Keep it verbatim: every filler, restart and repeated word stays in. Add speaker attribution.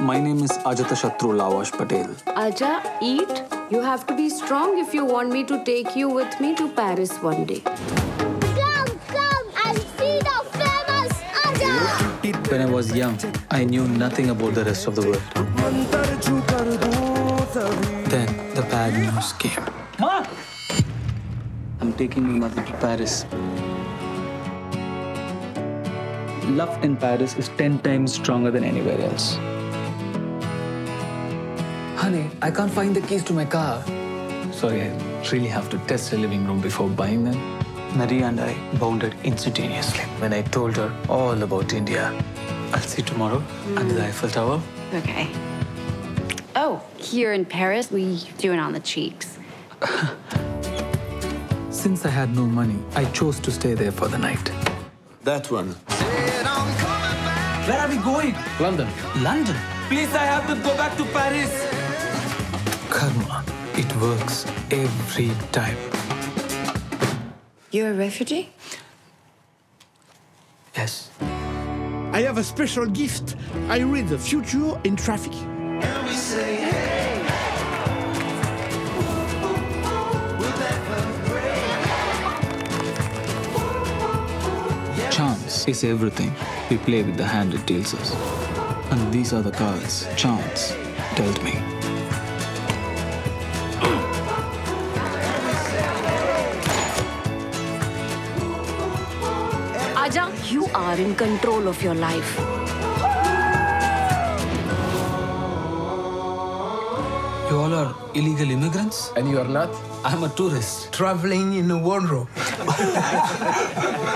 Speaker 1: My name is Ajatashatru Lavash Patel.
Speaker 2: Aja, eat. You have to be strong if you want me to take you with me to Paris one day.
Speaker 3: Come, come and see the famous Aja!
Speaker 1: When I was young, I knew nothing about the rest of the world. Then the bad news came. Ma! I'm taking my mother to Paris. Love in Paris is ten times stronger than anywhere else. Honey, I can't find the keys to my car. Sorry, I really have to test the living room before buying them. Maria and I bonded instantaneously when I told her all about India. I'll see you tomorrow mm. under the Eiffel Tower.
Speaker 4: Okay. Oh, here in Paris, we do it on the cheeks.
Speaker 1: Since I had no money, I chose to stay there for the night.
Speaker 5: That one.
Speaker 1: Where are we going?
Speaker 5: London.
Speaker 1: London? Please, I have to go back to Paris. Karma, it works every time.
Speaker 4: You're a refugee?
Speaker 1: Yes.
Speaker 6: I have a special gift. I read the future in traffic.
Speaker 7: And we say, hey, we'll never break.
Speaker 1: Chance is everything. We play with the hand it deals us. And these are the cards chance dealt me.
Speaker 2: Aja, you are in control of your life.
Speaker 1: You all are illegal immigrants?
Speaker 5: And you are not?
Speaker 1: I'm a tourist.
Speaker 5: Traveling in a wardrobe.